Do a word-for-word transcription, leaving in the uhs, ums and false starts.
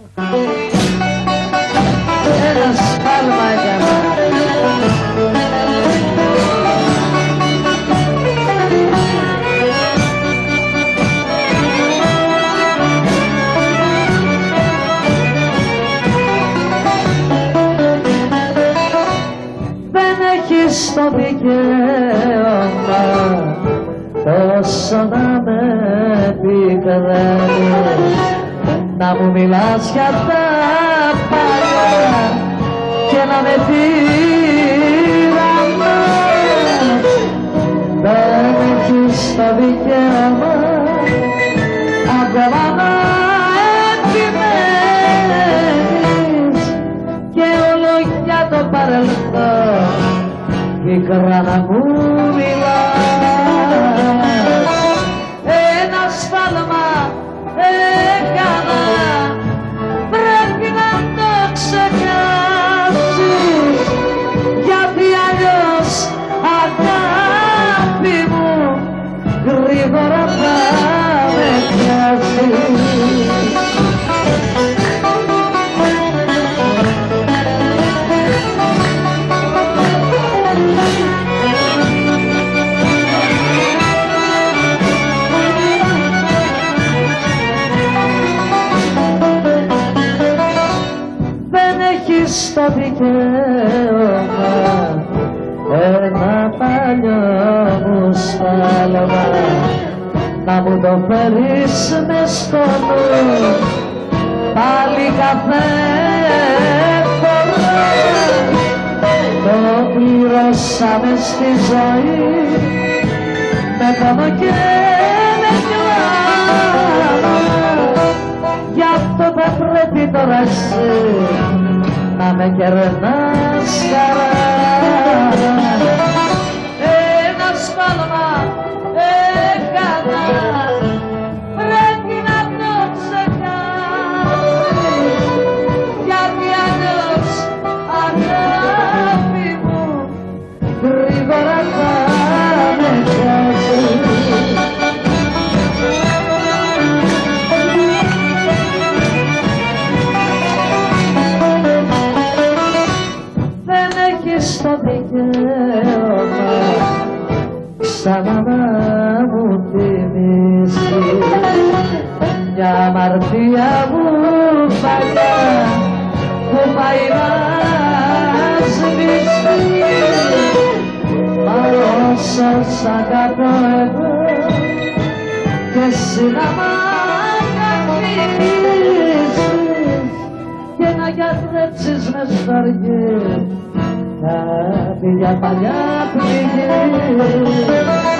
Ένα σφάλμα έκανα. Δεν έχεις το δικαίωμα τόσο να με πικραίνεις, να μου μιλάς για τα παλιά και να με τυραννάς. Δεν έχεις το δικαίωμα ακόμα να επιμένεις και όλο για το παρελθόν πικρά να μου μιλάς. Ένα σφάλμα έκανα, πρέπει να το ξεχάσεις, γιατί αλλιώς αγάπη μου γρήγορα θα με πιάσεις. Στο δικαίωμα ένα παλιό μου σφάλμα να μου το φέρεις μες στο νου, πάλι κάθε φορά το πληρώσαμε στη ζωή με πόνο και με κλάμα. Γι' αυτό θα πρέπει τώρα εσύ να με κερνάς χαρά. Ένα σφάλμα έκανα, πρέπει να το ξεχάσεις, γιατί αλλιώς αγάπη μου γρήγορα θα με πιάσεις. Στο δικαίωμα ξανά να μου θυμίσεις μια αμαρτία μου παλιά που πάει να σβήσει. Μα όσο σ' αγαπώ εγώ και εσύ να μ' αγαπήσεις και να γιατρέψεις μες στο αργή κάτι για παλιά πληγή.